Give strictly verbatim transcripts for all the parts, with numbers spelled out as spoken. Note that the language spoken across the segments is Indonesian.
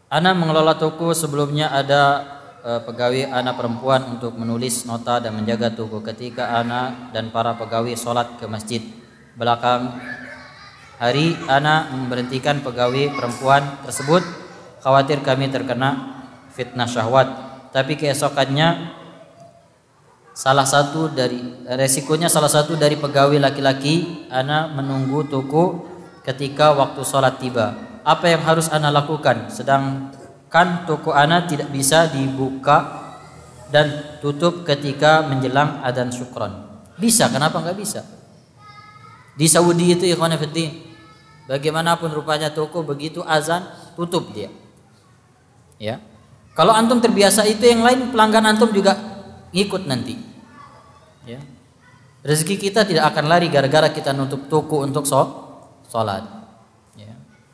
Ana mengelola toko, sebelumnya ada e, pegawai ana perempuan untuk menulis nota dan menjaga toko. Ketika ana dan para pegawai sholat ke masjid, belakang hari ana memberhentikan pegawai perempuan tersebut, khawatir kami terkena fitnah syahwat. Tapi keesokannya salah satu dari resikonya salah satu dari pegawai laki-laki ana menunggu toko ketika waktu sholat tiba. Apa yang harus ana lakukan? Sedangkan toko ana tidak bisa dibuka dan tutup ketika menjelang adzan syukran. Bisa, kenapa enggak bisa? Di Saudi itu ikhwan fillah, bagaimanapun rupanya toko begitu azan tutup dia. Ya. Kalau antum terbiasa itu, yang lain pelanggan antum juga ngikut nanti. Ya. Rezeki kita tidak akan lari gara-gara kita nutup toko untuk sholat. Ya.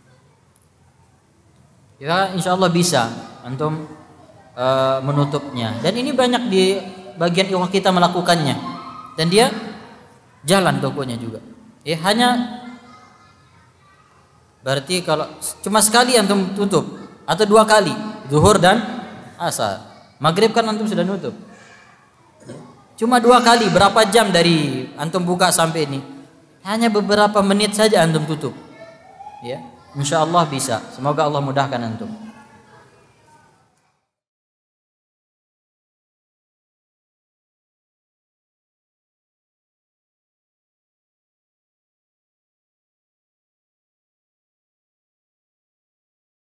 Ya, insya Allah bisa antum uh, menutupnya. Dan ini banyak di bagian ikhwah kita melakukannya. Dan dia jalan tokonya juga. Ya, hanya berarti kalau cuma sekali antum tutup atau dua kali, zuhur dan asar. Maghrib kan antum sudah nutup. Cuma dua kali, berapa jam dari antum buka sampai ini? Hanya beberapa menit saja antum tutup. Ya, insya Allah bisa. Semoga Allah mudahkan antum.